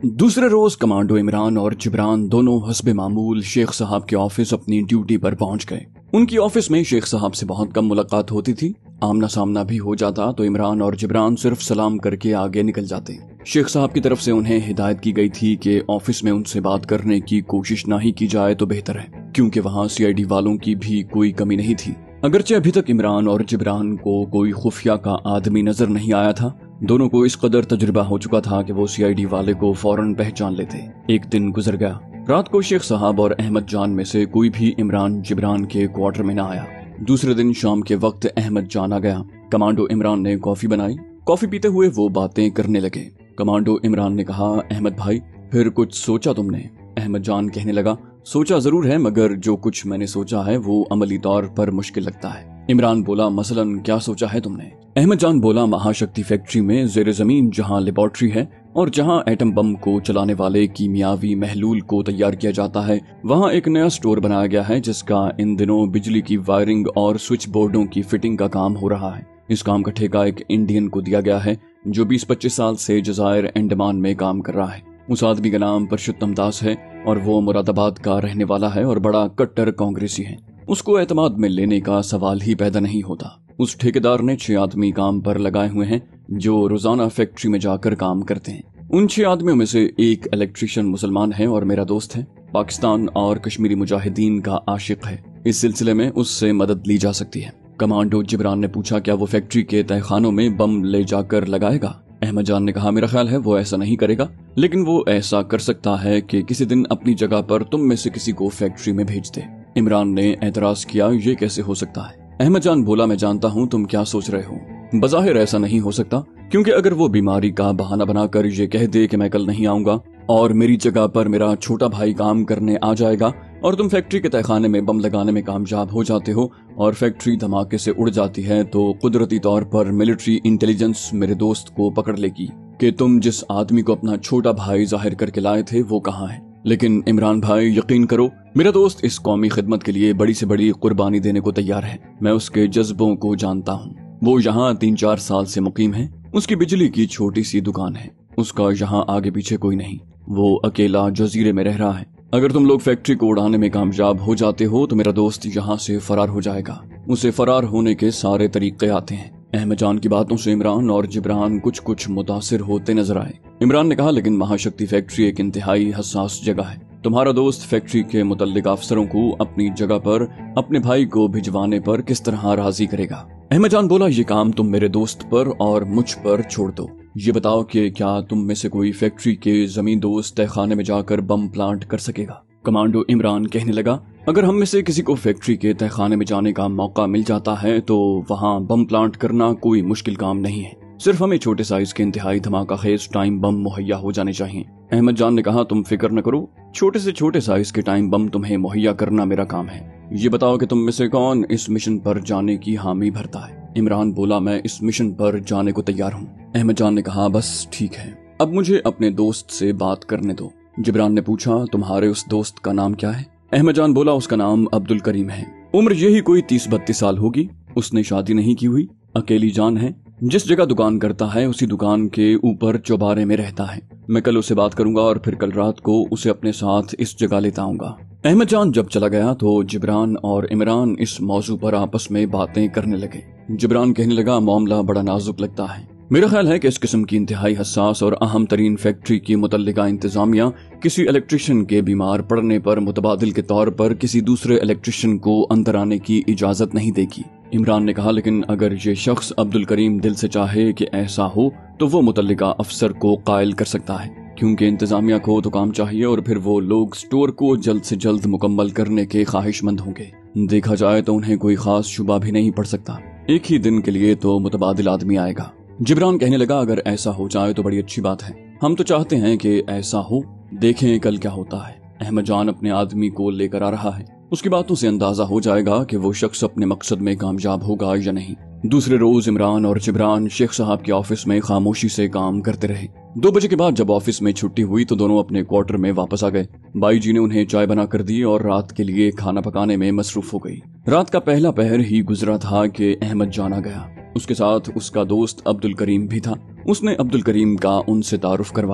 दूसरे रोज कमांडो इमरान और जिब्रान दोनों हस्बे मामूल शेख साहब के ऑफिस अपनी ड्यूटी पर पहुंच गए। उनकी ऑफिस में शेख साहब से बहुत कम मुलाकात होती थी। आमना सामना भी हो जाता तो इमरान और जिब्रान सिर्फ सलाम करके आगे निकल जाते। शेख साहब की तरफ से उन्हें हिदायत की गई थी कि ऑफिस में उनसे बात करने की कोशिश ना ही की जाए तो बेहतर है, क्योंकि वहाँ सीआईडी वालों की भी कोई कमी नहीं थी। अगरचे अभी तक इमरान और जिब्रान को कोई खुफिया का आदमी नजर नहीं आया था, दोनों को इस कदर तजुर्बा हो चुका था कि वो सीआईडी वाले को फौरन पहचान लेते। एक दिन गुजर गया। रात को शेख साहब और अहमद जान में से कोई भी इमरान जिब्रान के क्वार्टर में न आया। दूसरे दिन शाम के वक्त अहमद जान आ गया। कमांडो इमरान ने कॉफी बनाई। कॉफी पीते हुए वो बातें करने लगे। कमांडो इमरान ने कहा, अहमद भाई फिर कुछ सोचा तुमने? अहमद जान कहने लगा, सोचा जरूर है, मगर जो कुछ मैंने सोचा है वो अमली तौर पर मुश्किल लगता है। इमरान बोला, मसलन क्या सोचा है तुमने? अहमद जान बोला, महाशक्ति फैक्ट्री में जेर जमीन जहां लेबोरेटरी है और जहां एटम बम को चलाने वाले कीमियावी महलूल को तैयार किया जाता है, वहां एक नया स्टोर बनाया गया है जिसका इन दिनों बिजली की वायरिंग और स्विच बोर्डों की फिटिंग का काम हो रहा है। इस काम का ठेका एक इंडियन को दिया गया है जो 20-25 साल से जजायर अंडमान में काम कर रहा है। उस आदमी का नाम परशुत्तम दास है और वो मुरादाबाद का रहने वाला है और बड़ा कट्टर कांग्रेसी है। उसको एतमाद में लेने का सवाल ही पैदा नहीं होता। उस ठेकेदार ने 6 आदमी काम पर लगाए हुए हैं जो रोजाना फैक्ट्री में जाकर काम करते हैं। उन 6 आदमियों में से एक इलेक्ट्रीशियन मुसलमान है और मेरा दोस्त है। पाकिस्तान और कश्मीरी मुजाहिदीन का आशिक है। इस सिलसिले में उससे मदद ली जा सकती है। कमांडो जिब्रान ने पूछा, क्या वो फैक्ट्री के तहखानों में बम ले जाकर लगाएगा? अहमद जान ने कहा, मेरा ख्याल है वो ऐसा नहीं करेगा, लेकिन वो ऐसा कर सकता है कि किसी दिन अपनी जगह पर तुम में से किसी को फैक्ट्री में भेज दे। इमरान ने एतराज किया, ये कैसे हो सकता है? अहमद जान बोला, मैं जानता हूँ तुम क्या सोच रहे हो। बज़ाहिर ऐसा नहीं हो सकता, क्योंकि अगर वो बीमारी का बहाना बनाकर ये कह दे कि मैं कल नहीं आऊंगा और मेरी जगह पर मेरा छोटा भाई काम करने आ जाएगा और तुम फैक्ट्री के तहखाने में बम लगाने में कामयाब हो जाते हो और फैक्ट्री धमाके से उड़ जाती है, तो कुदरती तौर पर मिलिट्री इंटेलिजेंस मेरे दोस्त को पकड़ लेगी कि तुम जिस आदमी को अपना छोटा भाई जाहिर करके लाए थे वो कहाँ है। लेकिन इमरान भाई, यकीन करो, मेरा दोस्त इस कौमी खिदमत के लिए बड़ी से बड़ी कुर्बानी देने को तैयार है। मैं उसके जज्बों को जानता हूँ। वो यहाँ 3-4 साल से मुकीम है। उसकी बिजली की छोटी सी दुकान है। उसका यहाँ आगे पीछे कोई नहीं। वो अकेला जजीरे में रह रहा है। अगर तुम लोग फैक्ट्री को उड़ाने में कामयाब हो जाते हो तो मेरा दोस्त यहाँ से फरार हो जाएगा। उसे फरार होने के सारे तरीके आते हैं। अहमद जान की बातों से इमरान और जिब्रान कुछ मुतासिर होते नजर आए। इमरान ने कहा, लेकिन महाशक्ति फैक्ट्री एक इंतहाई हसास जगह है। तुम्हारा दोस्त फैक्ट्री के मुतल्लिक अफसरों को अपनी जगह पर अपने भाई को भिजवाने पर किस तरह राजी करेगा? अहमद जान बोला, ये काम तुम मेरे दोस्त पर और मुझ पर छोड़ दो। ये बताओ कि क्या तुम में से कोई फैक्ट्री के जमीन दोस्त तहखाने में जाकर बम प्लांट कर सकेगा? कमांडो इमरान कहने लगा, अगर हम में से किसी को फैक्ट्री के तहखाने में जाने का मौका मिल जाता है तो वहाँ बम प्लांट करना कोई मुश्किल काम नहीं है। सिर्फ हमें छोटे साइज के इंतहाई धमाका खेज टाइम बम मुहैया हो जाने चाहिए। अहमद जान ने कहा, तुम फिक्र न करो, छोटे से छोटे साइज के टाइम बम तुम्हें मुहैया करना मेरा काम है। ये बताओ कि तुम में से कौन इस मिशन पर जाने की हामी भरता है? इमरान बोला, मैं इस मिशन पर जाने को तैयार हूँ। अहमद जान ने कहा, बस ठीक है, अब मुझे अपने दोस्त से बात करने दो। जिब्रान ने पूछा, तुम्हारे उस दोस्त का नाम क्या है? अहमद जान बोला, उसका नाम अब्दुल करीम है। उम्र यही कोई 30-32 साल होगी। उसने शादी नहीं की हुई, अकेली जान है। जिस जगह दुकान करता है उसी दुकान के ऊपर चौबारे में रहता है। मैं कल उससे बात करूंगा और फिर कल रात को उसे अपने साथ इस जगह लेता आऊंगा। अहमद जान जब चला गया तो जिब्रान और इमरान इस मौजू पर आपस में बातें करने लगे। जिब्रान कहने लगा, मामला बड़ा नाजुक लगता है। मेरा ख्याल है कि इस किस्म की इंतहाई हसास और अहम तरीन फैक्ट्री की मुतल्लिका इंतजामिया किसी इलेक्ट्रिशियन के बीमार पड़ने पर मुतबादिल के तौर पर किसी दूसरे इलेक्ट्रिशियन को अंदर आने की इजाजत नहीं देगी। इमरान ने कहा, लेकिन अगर ये शख्स अब्दुल करीम दिल से चाहे कि ऐसा हो तो वो मुतल्लिका अफसर को कायल कर सकता है, क्योंकि इंतजामिया को तो काम चाहिए और फिर वो लोग स्टोर को जल्द से जल्द मुकम्मल करने के ख्वाहिशमंद होंगे। देखा जाए तो उन्हें कोई खास शुबा भी नहीं पड़ सकता। एक ही दिन के लिए तो मुतबादिल आदमी आएगा। जिब्रान कहने लगा, अगर ऐसा हो जाए तो बड़ी अच्छी बात है। हम तो चाहते हैं कि ऐसा हो। देखें कल क्या होता है। अहमद जान अपने आदमी को लेकर आ रहा है। उसकी बातों से अंदाजा हो जाएगा कि वो शख्स अपने मकसद में कामयाब होगा या नहीं। दूसरे रोज इमरान और जिब्रान शेख साहब के ऑफिस में खामोशी से काम करते रहे। 2 बजे के बाद जब ऑफिस में छुट्टी हुई तो दोनों अपने क्वार्टर में वापस आ गए। बाई जी ने उन्हें चाय बना कर दी और रात के लिए खाना पकाने में मसरूफ हो गई। रात का पहला पहर ही गुजरा था कि अहमद जान आ गया। उसके साथ उसका दोस्त अब्दुल करीम भी था। उसने अब्दुल करीम का उनसे तारुफ करवाया।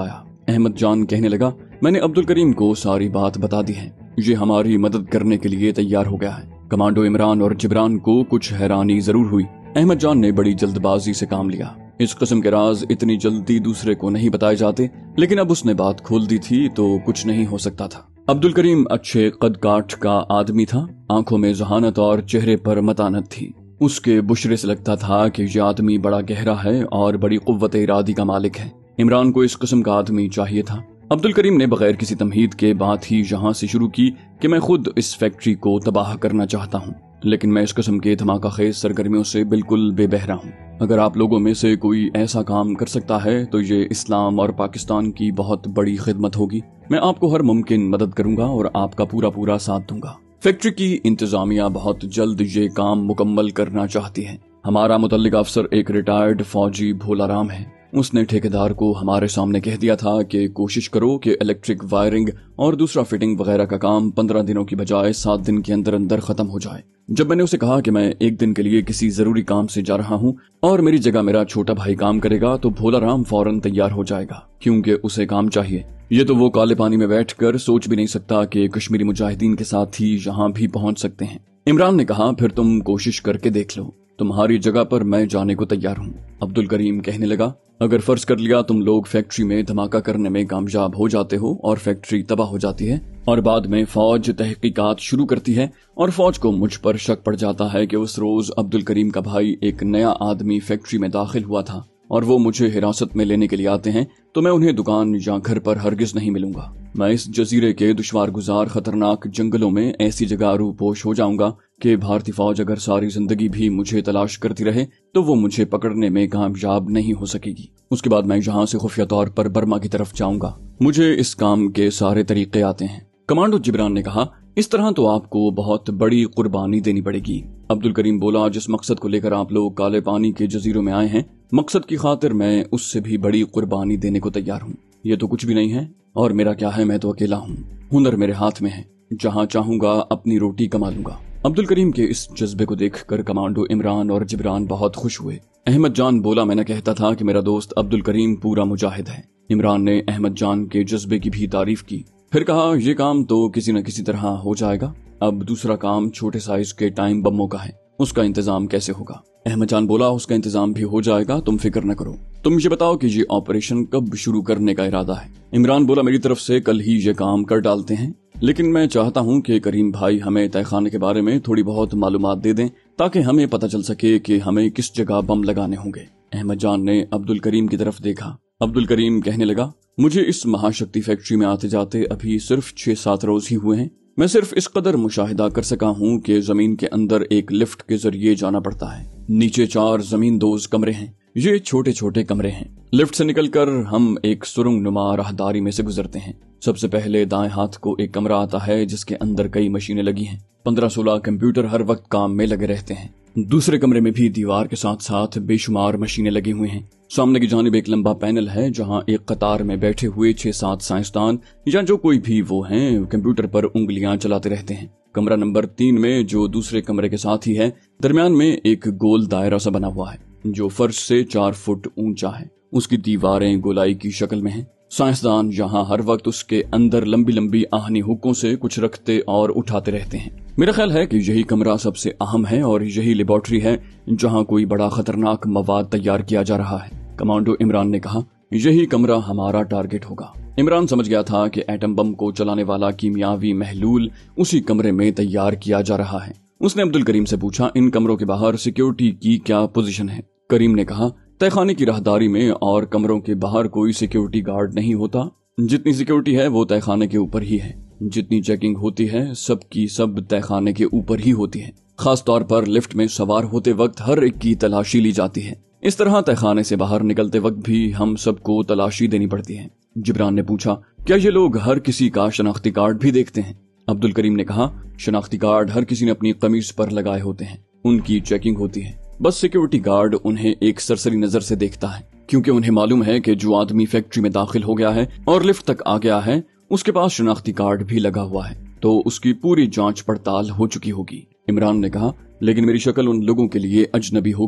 احمد جان کہنے لگا، میں نے عبد الکریم کو ساری بات بتا دی ہے، یہ ہماری مدد کرنے کے لیے تیار ہو گیا ہے۔ کمانڈو عمران اور جبران کو کچھ حیرانی ضرور ہوئی۔ احمد جان نے بڑی جلد بازی سے کام لیا۔ اس قسم کے راز اتنی جلدی دوسرے کو نہیں بتائے جاتے، لیکن اب اس نے بات کھول دی تھی تو کچھ نہیں ہو سکتا تھا۔ عبد الکریم اچھے قد کاٹ کا آدمی تھا، آنکھوں میں ذہانت اور چہرے پر متانت تھی۔ اس کے بشرے سے لگتا تھا کہ یہ آدمی بڑا گہرا ہے اور بڑی قوت ارادی کا مالک ہے۔ عمران کو اس قسم کا آدمی چاہیے تھا۔ عبد الکریم نے بغیر کسی تمہید کے بات ہی یہاں سے شروع کی کہ میں خود اس فیکٹری کو تباہ کرنا چاہتا ہوں، لیکن میں اس قسم کے دھماکہ خیز سرگرمیوں سے بالکل بے بہرا ہوں۔ اگر آپ لوگوں میں سے کوئی ایسا کام کر سکتا ہے تو یہ اسلام اور پاکستان کی بہت بڑی خدمت ہوگی۔ میں آپ کو ہر ممکن مدد کروں گا اور آپ کا پورا ساتھ دوں گا۔ فیکٹری کی انتظامیہ بہت جلد یہ کام مکمل کرنا چاہتی ہے۔ ہمارا متعلق افسر ایک ریٹائرڈ فوجی بھولا رام ہے۔ اس نے ٹھیکیدار کو ہمارے سامنے کہہ دیا تھا کہ کوشش کرو کہ الیکٹرک وائرنگ اور دوسرا فٹنگ وغیرہ کا کام 15 دنوں کی بجائے 7 دن کے اندر اندر ختم ہو جائے۔ جب میں نے اسے کہا کہ میں 1 دن کے لیے کسی ضروری کام سے جا رہا ہوں اور میری جگہ میرا چھوٹا بھائی کام کرے گا تو بھولا رام فوراً تیار ہو جائے گا، کیونکہ اسے کام چاہیے۔ یہ تو وہ کالے پانی میں بیٹھ کر سوچ بھی نہیں سکتا کہ کشمیری مجاہدین کے ساتھ ہی یہاں بھی پہنچ سکتے ہیں۔ عمران نے کہا، پھر تم کوشش کر کے دیکھ لو، تمہاری جگہ پر میں جانے کو تیار ہوں۔ عبد الکریم کہنے لگا، اگر فرض کر لیا تم لوگ فیکٹری میں دھماکہ کرنے میں کامیاب ہو جاتے ہو اور فیکٹری تباہ ہو جاتی ہے اور بعد میں فوج تحقیقات شروع کرتی ہے اور فوج کو مجھ پر شک پڑ جاتا ہے کہ اس روز عبد الکریم کا بھائی ایک نیا آدمی فیکٹری میں داخل ہوا تھا اور وہ مجھے حراست میں لینے کے لیے آتے ہیں، تو میں انہیں دکان یا گھر پر ہرگز نہیں ملوں گا۔ میں اس جزیرے کے دشوار گزار خطرناک جنگلوں میں ایسی جگہ روپوش ہو جاؤں گا کہ بھارتی فوج اگر ساری زندگی بھی مجھے تلاش کرتی رہے تو وہ مجھے پکڑنے میں کامیاب نہیں ہو سکے گی۔ اس کے بعد میں یہاں سے خفیہ طور پر برما کی طرف جاؤں گا۔ مجھے اس کام کے سارے طریقے آتے ہیں۔ کمانڈو جبران نے کہا، اس طرح تو آپ کو بہت بڑی قربانی دینی پڑے گی۔ عبد الکریم بولا، جس مقصد کو لے کر آپ لوگ کالے پانی کے جزیروں میں آئے ہیں، مقصد کی خاطر میں اس سے بھی بڑی قربانی دینے کو تیار ہوں۔ یہ تو کچھ بھی نہیں ہے، اور میرا کیا ہے، میں تو اکیلا ہوں۔ ہنر میرے ہاتھ میں ہے، جہاں چاہوں گا اپنی روٹی کما لوں گا۔ عبد الکریم کے اس جذبے کو دیکھ کر کمانڈو عمران اور جبران بہت خوش ہوئے۔ احمد جان بولا، میں نے کہتا تھا کہ میرا دوست عبد الکریم پورا مجاہد ہے۔ عمران نے احمد جان کے جذبے کی بھی تعریف کی، پھر کہا، یہ کام تو کسی نہ کسی طرح ہو جائے گا۔ اب دوسرا کام چھوٹے سائز کے ٹائم بموں کا ہے، اس کا انتظام کیسے ہوگا؟ احمد جان بولا، اس کا انتظام بھی ہو جائے گا، تم فکر نہ کرو۔ تم یہ بتاؤ کہ یہ آپریشن کب شروع کرنے کا ارادہ ہے؟ عمران بولا، میری طرف سے کل ہی یہ کام کر ڈالتے ہیں، لیکن میں چاہتا ہوں کہ کریم بھائی ہمیں تہہ خانے کے بارے میں تھوڑی بہت معلومات دے دیں تاکہ ہمیں پتہ چل سکے کہ ہمیں کس جگہ بم لگانے ہوں گے۔ احمد جان نے عبد الکریم کی طرف دیکھا۔ عبد الکریم کہنے لگا، مجھے اس مہاشکتی فیکٹری میں آتے جاتے ابھی صرف 6-7 روز ہی ہوئے ہیں۔ میں صرف اس قدر مشاہدہ کر سکا ہوں کہ زمین کے اندر ایک لفٹ کے ذریعے جانا پڑتا ہے، نیچے 4 زمین دوز کمرے ہیں، یہ چھوٹے چھوٹے کمرے ہیں۔ لفٹ سے نکل کر ہم ایک سرنگ نما راہداری میں سے گزرتے ہیں۔ سب سے پہلے دائیں ہاتھ کو ایک کمرہ آتا ہے جس کے اندر کئی مشینیں لگی ہیں، 15-16 کمپیوٹر ہر وقت کام میں لگے رہتے ہیں۔ دوسرے کمرے میں بھی دیوار کے ساتھ ساتھ بے شمار مشینیں لگی ہوئی ہیں۔ سامنے کی جانب ایک لمبا پینل ہے جہاں ایک قطار میں بیٹھے ہوئے 6-7 سائنسدان یا جو کوئی بھی وہ ہیں کمپیوٹر پر انگلیاں چلاتے رہتے ہیں۔ کمرہ نمبر 3 میں، جو دوسرے کمرے کے ساتھ ہی ہے، درمیان میں ایک گول دائرہ سا بنا ہوا ہے جو فرش سے 4 فٹ اونچا ہے، اس کی دیواریں گولائی کی شکل میں ہیں۔ سائنسدان یہاں ہر وقت اس کے اندر لمبی لمبی آہنی ہکوں سے کچھ رکھتے اور اٹھاتے رہتے ہیں۔ میرا خیال ہے کہ یہی کمرہ سب سے اہم ہے اور یہی لیبارٹری ہے جہاں کوئی بڑا خطرناک مواد تیار کیا جا رہا ہے۔ کمانڈو عمران نے کہا، یہی کمرہ ہمارا ٹارگٹ ہوگا۔ عمران سمجھ گیا تھا کہ ایٹم بم کو چلانے والا کیمیاوی محلول اسی کمرے میں تیار کیا جا رہا ہے۔ اس نے عبد الکریم سے پوچھا، ان کمروں کے باہر سیکیورٹی کی کیا پوزیشن ہے؟ کریم نے کہا، تہہ خانے کی راہداری میں اور کمروں کے باہر کوئی سیکیورٹی گارڈ نہیں ہوتا، جتنی سیکیورٹی ہے وہ تہہ خانے کے اوپر ہی ہے، جتنی چیکنگ ہوتی ہے سب کی سب تہہ خانے کے اوپر ہی ہوتی ہے، خاص طور پر لفٹ میں سوار ہوتے وقت ہر ایک کی تلاشی لی جاتی ہے۔ اس طرح تہہ خانے سے باہر نکلتے وقت بھی ہم سب کو تلاشی دینی پڑتی ہے۔ جبران نے پوچھا، کیا یہ لوگ ہر کسی کا شناختی کارڈ بھی دیکھتے ہیں؟ عبد الکریم نے کہا، شناختی کارڈ ہر کسی نے اپنی قمیض پر لگائے ہوتے ہیں، ان کی چیکنگ ہوتی ہے، بس سیکیورٹی گارڈ انہیں ایک سرسری نظر سے دیکھتا ہے، کیونکہ انہیں معلوم ہے کہ جو آدمی فیکٹری میں داخل ہو گیا ہے اور لفٹ تک آ گیا ہے اس کے پاس شناختی کارڈ بھی لگا ہوا ہے، تو اس کی پوری جانچ پڑتال ہو چکی ہوگی۔ عمران نے کہا، لیکن میری شکل ان لوگوں کے لیے اجنبی ہوگی۔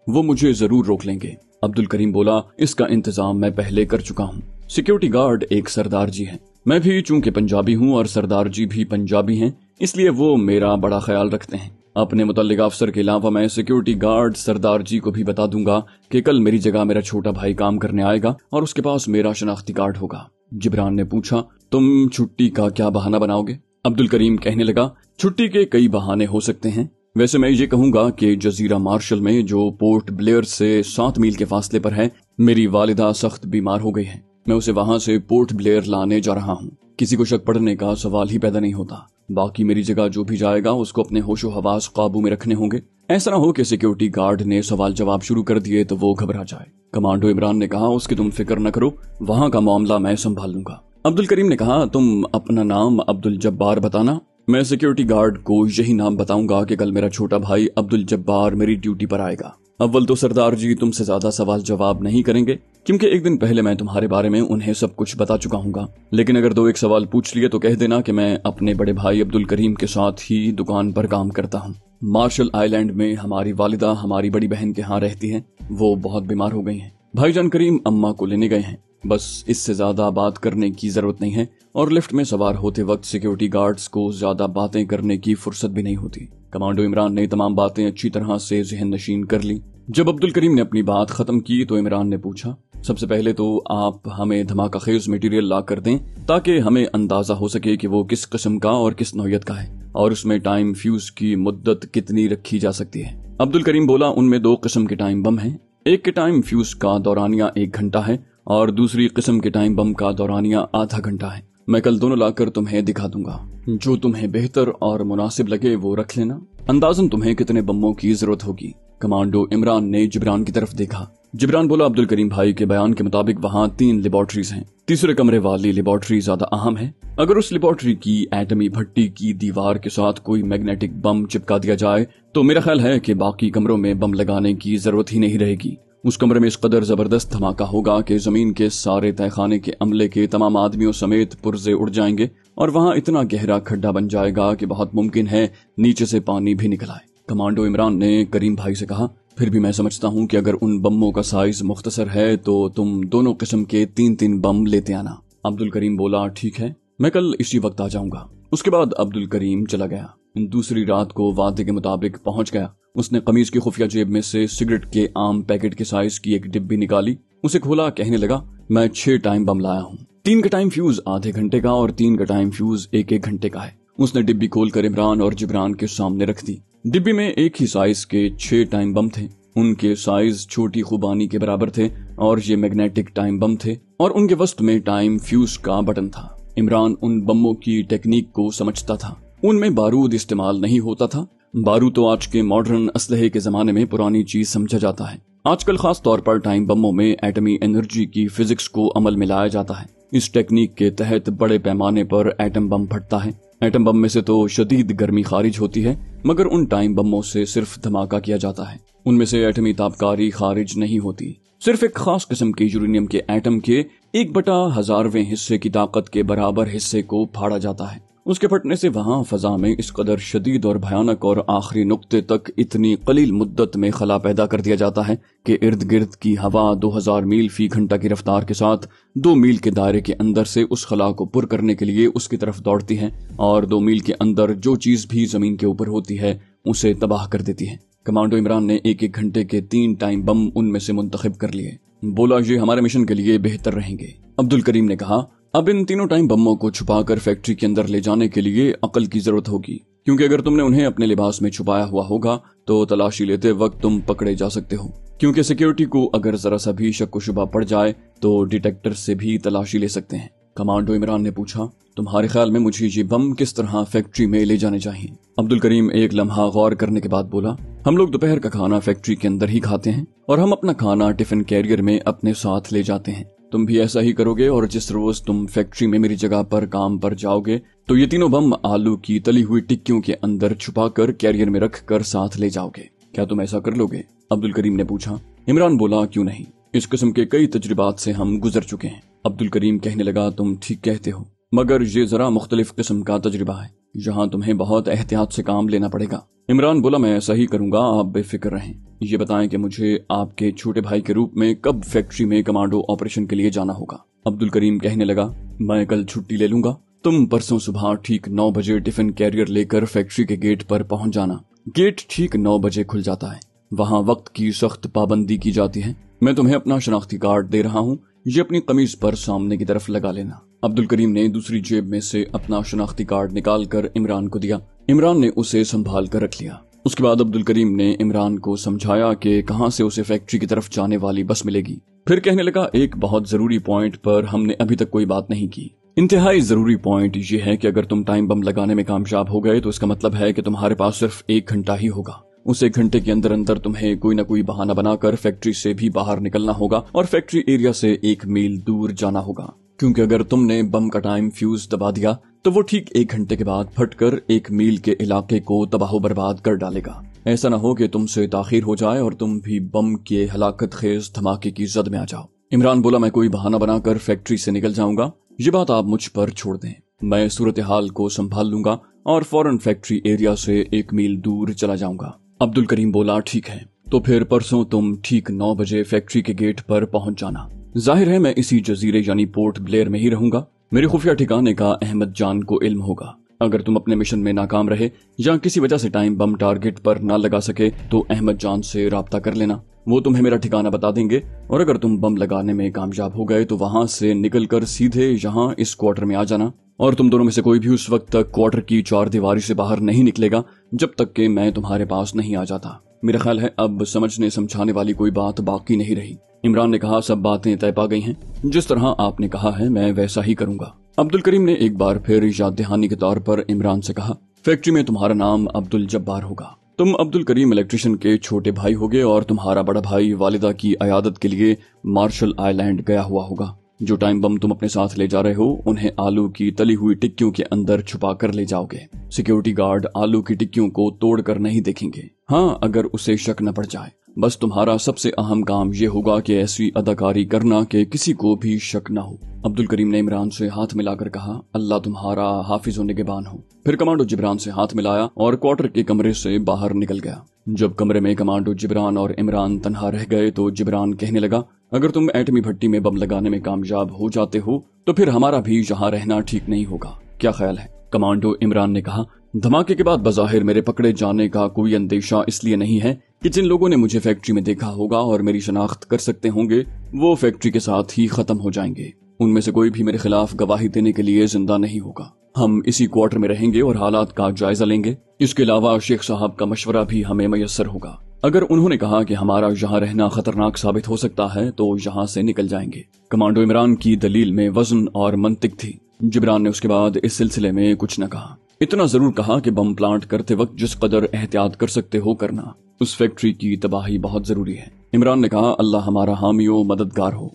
वो मुझे जरूर रोक लेंगे। अब्दुल करीम बोला, इसका इंतजाम मैं पहले कर चुका हूँ। सिक्योरिटी गार्ड एक सरदार जी है, मैं भी चूंकि पंजाबी हूँ और सरदार जी भी पंजाबी हैं, इसलिए वो मेरा बड़ा ख्याल रखते हैं। अपने मुतल्लिक अफसर के अलावा मैं सिक्योरिटी गार्ड सरदार जी को भी बता दूंगा कि कल मेरी जगह मेरा छोटा भाई काम करने आएगा और उसके पास मेरा शनाख्ती कार्ड होगा। जिब्रान ने पूछा, तुम छुट्टी का क्या बहाना बनाओगे? अब्दुल करीम कहने लगा, छुट्टी के कई बहाने हो सकते हैं। वैसे मैं ये कहूंगा कि जजीरा मार्शल में, जो पोर्ट ब्लेयर से 7 मील के फासले पर है, मेरी वालिदा सख्त बीमार हो गई है। मैं उसे वहां से पोर्ट ब्लेयर लाने जा रहा हूँ। किसी को शक पड़ने का सवाल ही पैदा नहीं होता। बाकी मेरी जगह जो भी जाएगा उसको अपने होशो हवास काबू में रखने होंगे। ऐसा ना हो कि सिक्योरिटी गार्ड ने सवाल जवाब शुरू कर दिए तो वो घबरा जाए। कमांडो इमरान ने कहा, उसकी तुम फिक्र न करो, वहां का मामला मैं संभाल लूंगा। अब्दुल करीम ने कहा, तुम अपना नाम अब्दुल जब्बार बताना। मैं सिक्योरिटी गार्ड को यही नाम बताऊंगा कि कल मेरा छोटा भाई अब्दुल जब्बार मेरी ड्यूटी पर आएगा। अव्वल तो सरदार जी तुमसे ज्यादा सवाल जवाब नहीं करेंगे, क्योंकि एक दिन पहले मैं तुम्हारे बारे में उन्हें सब कुछ बता चुका हूँ। लेकिन अगर 2-1 सवाल पूछ लिए तो कह देना कि मैं अपने बड़े भाई अब्दुल करीम के साथ ही दुकान पर काम करता हूँ। मार्शल आइलैंड में हमारी वालिदा हमारी बड़ी बहन के यहाँ रहती है, वो बहुत बीमार हो गई हैं। भाईजान करीम अम्मा को लेने गए हैं। बस इससे ज्यादा बात करने की जरूरत नहीं है। और लिफ्ट में सवार होते वक्त सिक्योरिटी गार्ड्स को ज्यादा बातें करने की फुर्सत भी नहीं होती। कमांडो इमरान ने तमाम बातें अच्छी तरह से ज़हन नशीन कर ली। जब अब्दुल करीम ने अपनी बात खत्म की तो इमरान ने पूछा, सबसे पहले तो आप हमें धमाका खेज मटेरियल ला कर दें ताकि हमें अंदाजा हो सके कि वो किस किस्म का और किस नौयत का है और उसमें टाइम फ्यूज की मुद्दत कितनी रखी जा सकती है। अब्दुल करीम बोला, उनमें 2 किस्म के टाइम बम हैं। एक के टाइम फ्यूज का दौरानिया 1 घंटा है और दूसरी किस्म के टाइम बम का दौरानिया आधा घंटा है। मैं कल दोनों लाकर तुम्हें दिखा दूंगा। जो तुम्हें बेहतर और मुनासिब लगे वो रख लेना। अंदाजन तुम्हें कितने बमों की जरूरत होगी? कमांडो इमरान ने जिब्रान की तरफ देखा। जिब्रान बोला, अब्दुल करीम भाई के बयान के मुताबिक वहाँ 3 लेबोरेटरीज हैं। तीसरे कमरे वाली लेबोरेटरी ज्यादा अहम है। अगर उस लेबोरेटरी की एटमी भट्टी की दीवार के साथ कोई मैग्नेटिक बम चिपका दिया जाए तो मेरा ख्याल है कि बाकी कमरों में बम लगाने की जरूरत ही नहीं रहेगी। उस कमरे में इस कदर जबरदस्त धमाका होगा कि जमीन के सारे तहखाने के अमले के तमाम आदमियों समेत पुर्जे उड़ जाएंगे और वहाँ इतना गहरा खड्डा बन जाएगा कि बहुत मुमकिन है नीचे से पानी भी निकल आए। कमांडो इमरान ने करीम भाई से कहा, फिर भी मैं समझता हूँ कि अगर उन बमों का साइज मुख्तसर है तो तुम दोनों किस्म के 3-3 बम लेते आना। अब्दुल करीम बोला, ठीक है, मैं कल इसी वक्त आ जाऊंगा। उसके बाद अब्दुल करीम चला गया। दूसरी रात को वादे के मुताबिक पहुंच गया। उसने कमीज की खुफिया जेब में से सिगरेट के आम पैकेट के साइज की एक डिब्बी निकाली, उसे खोला, कहने लगा, मैं 6 टाइम बम लाया हूँ। 3 का टाइम फ्यूज आधे घंटे का और 3 का टाइम फ्यूज 1-1 घंटे का है। उसने डिब्बी खोलकर इमरान और जिब्रान के सामने रख दी। डिब्बी में एक ही साइज के 6 टाइम बम थे। उनके साइज छोटी खुबानी के बराबर थे और ये मैग्नेटिक टाइम बम थे और उनके वस्त में टाइम फ्यूज का बटन था। इमरान उन बमों की टेक्निक को समझता था। उनमें बारूद इस्तेमाल नहीं होता था। बारूद तो आज के मॉडर्न असलहे के जमाने में पुरानी चीज समझा जाता है। आजकल खास तौर पर टाइम बमों में एटमी एनर्जी की फिजिक्स को अमल में लाया जाता है। इस टेक्निक के तहत बड़े पैमाने पर एटम बम फटता है। एटम बम में से तो शदीद गर्मी खारिज होती है, मगर उन टाइम बमों से सिर्फ धमाका किया जाता है। उनमें से एटमी तापकारी खारिज नहीं होती। सिर्फ एक खास किस्म के यूरेनियम के एटम के 1/1000वें हिस्से की ताकत के बराबर हिस्से को फाड़ा जाता है। उसके फटने से वहां फजा में इस कदर शदीद और भयानक और आखिरी नुक्ते तक इतनी कलील मुद्दत में खला पैदा कर दिया जाता है कि इर्द गिर्द की हवा 2000 मील फी घंटा की रफ्तार के साथ 2 मील के दायरे के अंदर से उस खला को पुर करने के लिए उसकी तरफ दौड़ती है और 2 मील के अंदर जो चीज भी जमीन के ऊपर होती है उसे तबाह कर देती है। कमांडो इमरान ने 1-1 घंटे के 3 टाइम बम उनमें से मुंतखब कर लिए। बोला, ये हमारे मिशन के लिए बेहतर रहेंगे। अब्दुल करीम ने कहा, अब इन तीनों टाइम बमों को छुपाकर फैक्ट्री के अंदर ले जाने के लिए अकल की जरूरत होगी, क्योंकि अगर तुमने उन्हें अपने लिबास में छुपाया हुआ होगा तो तलाशी लेते वक्त तुम पकड़े जा सकते हो, क्योंकि सिक्योरिटी को अगर जरा सा भी शक व शुबा पड़ जाए तो डिटेक्टर से भी तलाशी ले सकते हैं। कमांडो इमरान ने पूछा, तुम्हारे ख्याल में मुझे ये बम किस तरह फैक्ट्री में ले जाने चाहिए? अब्दुल करीम एक लम्हा गौर करने के बाद बोला, हम लोग दोपहर का खाना फैक्ट्री के अंदर ही खाते हैं और हम अपना खाना टिफिन कैरियर में अपने साथ ले जाते हैं। तुम भी ऐसा ही करोगे और जिस रोज तुम फैक्ट्री में मेरी जगह पर काम पर जाओगे तो ये तीनों बम आलू की तली हुई टिक्कियों के अंदर छुपाकर कैरियर में रख कर साथ ले जाओगे। क्या तुम ऐसा कर लोगे? अब्दुल करीम ने पूछा। इमरान बोला, क्यों नहीं, इस किस्म के कई तजुर्बात से हम गुजर चुके हैं। अब्दुल करीम कहने लगा, तुम ठीक कहते हो, मगर ये जरा मुख्तलिफ किस्म का तजुर्बा है। जहां तुम्हें बहुत एहतियात से काम लेना पड़ेगा। इमरान बोला, मैं ऐसा ही करूंगा, आप बेफिक्र रहें। ये बताएं कि मुझे आपके छोटे भाई के रूप में कब फैक्ट्री में कमांडो ऑपरेशन के लिए जाना होगा। अब्दुल करीम कहने लगा, मैं कल छुट्टी ले लूंगा, तुम परसों सुबह ठीक 9 बजे टिफिन कैरियर लेकर फैक्ट्री के गेट पर पहुंच जाना। गेट ठीक 9 बजे खुल जाता है, वहां वक्त की सख्त पाबंदी की जाती है। मैं तुम्हें अपना शनाख्ती कार्ड दे रहा हूँ, ये अपनी कमीज पर सामने की तरफ लगा लेना। अब्दुल करीम ने दूसरी जेब में से अपना शनाख्ती कार्ड निकालकर इमरान को दिया। इमरान ने उसे संभाल कर रख लिया। उसके बाद अब्दुल करीम ने इमरान को समझाया कि कहां से उसे फैक्ट्री की तरफ जाने वाली बस मिलेगी। फिर कहने लगा, एक बहुत जरूरी पॉइंट पर हमने अभी तक कोई बात नहीं की। इंतहाई जरूरी पॉइंट ये है कि अगर तुम टाइम बम लगाने में कामयाब हो गए तो इसका मतलब है कि तुम्हारे पास सिर्फ 1 घंटा ही होगा। उस 1 घंटे के अंदर अंदर तुम्हें कोई न कोई बहाना बनाकर फैक्ट्री से भी बाहर निकलना होगा और फैक्ट्री एरिया से 1 मील दूर जाना होगा, क्योंकि अगर तुमने बम का टाइम फ्यूज दबा दिया तो वो ठीक 1 घंटे के बाद फटकर 1 मील के इलाके को तबाह बर्बाद कर डालेगा। ऐसा न हो कि तुमसे ताखीर हो जाए और तुम भी बम के हलाकत खेज धमाके की जद में आ जाओ। इमरान बोला, मैं कोई बहाना बनाकर फैक्ट्री से निकल जाऊंगा, ये बात आप मुझ पर छोड़ दें, मैं सूरत हाल को संभाल लूंगा और फौरन फैक्ट्री एरिया से 1 मील दूर चला जाऊंगा। अब्दुल करीम बोला, ठीक है, तो फिर परसों तुम ठीक 9 बजे फैक्ट्री के गेट पर पहुंच जाना। जाहिर है मैं इसी जजीरे यानी पोर्ट ब्लेयर में ही रहूंगा। मेरे खुफिया ठिकाने का अहमद जान को इल्म होगा। अगर तुम अपने मिशन में नाकाम रहे या किसी वजह से टाइम बम टारगेट पर न लगा सके तो अहमद जान से राब्ता कर लेना, वो तुम्हें मेरा ठिकाना बता देंगे। और अगर तुम बम लगाने में कामयाब हो गए तो वहां से निकलकर सीधे यहाँ इस क्वार्टर में आ जाना, और तुम दोनों में से कोई भी उस वक्त तक क्वार्टर की 4 दीवारी से बाहर नहीं निकलेगा जब तक कि मैं तुम्हारे पास नहीं आ जाता। मेरा ख्याल है अब समझने समझाने वाली कोई बात बाकी नहीं रही। इमरान ने कहा, सब बातें तय पा गई हैं, जिस तरह आपने कहा है मैं वैसा ही करूंगा। अब्दुल करीम ने एक बार फिर याद दहानी के तौर पर इमरान से कहा, फैक्ट्री में तुम्हारा नाम अब्दुल जब्बार होगा। तुम अब्दुल करीम इलेक्ट्रिशियन के छोटे भाई होगे और तुम्हारा बड़ा भाई वालिदा की अयादत के लिए मार्शल आइलैंड गया हुआ होगा। जो टाइम बम तुम अपने साथ ले जा रहे हो उन्हें आलू की तली हुई टिक्कियों के अंदर छुपा कर ले जाओगे। सिक्योरिटी गार्ड आलू की टिक्कियों को तोड़ कर नहीं देखेंगे, हाँ अगर उसे शक न पड़ जाए। बस तुम्हारा सबसे अहम काम ये होगा कि ऐसी अदाकारी करना कि किसी को भी शक न हो। अब्दुल करीम ने इमरान से हाथ मिलाकर कहा, अल्लाह तुम्हारा हाफिज व निगहबान हो। फिर कमांडो जिब्रान से हाथ मिलाया और क्वार्टर के कमरे से बाहर निकल गया। जब कमरे में कमांडो जिब्रान और इमरान तन्हा रह गए तो जिब्रान कहने लगा, अगर तुम एटमी भट्टी में बम लगाने में कामयाब हो जाते हो तो फिर हमारा भी यहाँ रहना ठीक नहीं होगा, क्या ख्याल है? कमांडो इमरान ने कहा, धमाके के बाद बज़ाहिर मेरे पकड़े जाने का कोई अंदेशा इसलिए नहीं है कि जिन लोगों ने मुझे फैक्ट्री में देखा होगा और मेरी शनाख्त कर सकते होंगे वो फैक्ट्री के साथ ही खत्म हो जाएंगे। उनमें से कोई भी मेरे खिलाफ गवाही देने के लिए जिंदा नहीं होगा। हम इसी क्वार्टर में रहेंगे और हालात का जायजा लेंगे। इसके अलावा शेख साहब का मशवरा भी हमें मयस्सर होगा। अगर उन्होंने कहा कि हमारा यहाँ रहना खतरनाक साबित हो सकता है तो यहाँ से निकल जाएंगे। कमांडो इमरान की दलील में वजन और मंतिक थी। जिब्रान ने उसके बाद इस सिलसिले में कुछ न कहा। इतना जरूर कहा कि बम प्लांट करते वक्त जिस कदर एहतियात कर सकते हो करना, उस फैक्ट्री की तबाही बहुत जरूरी है। इमरान ने कहा, अल्लाह हमारा हामी व मददगार हो।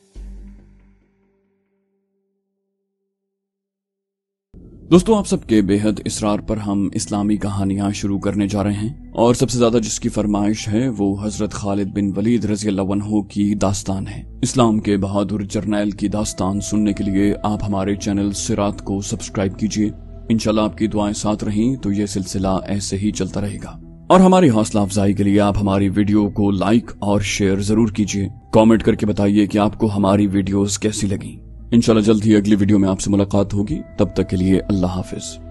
दोस्तों, आप सबके बेहद इसरार पर हम इस्लामी कहानियां शुरू करने जा रहे हैं और सबसे ज्यादा जिसकी फरमाइश है वो हजरत खालिद बिन वलीद रज़ियल्लाहु अन्हु की दास्तान है। इस्लाम के बहादुर जर्नैल की दास्तान सुनने के लिए आप हमारे चैनल सिरात को सब्सक्राइब कीजिए। इंशाल्लाह आपकी दुआएं साथ रहीं तो ये सिलसिला ऐसे ही चलता रहेगा। और हमारी हौसला अफजाई के लिए आप हमारी वीडियो को लाइक और शेयर जरूर कीजिए। कमेंट करके बताइए कि आपको हमारी वीडियोस कैसी लगी। इंशाल्लाह जल्द ही अगली वीडियो में आपसे मुलाकात होगी। तब तक के लिए अल्लाह हाफिज।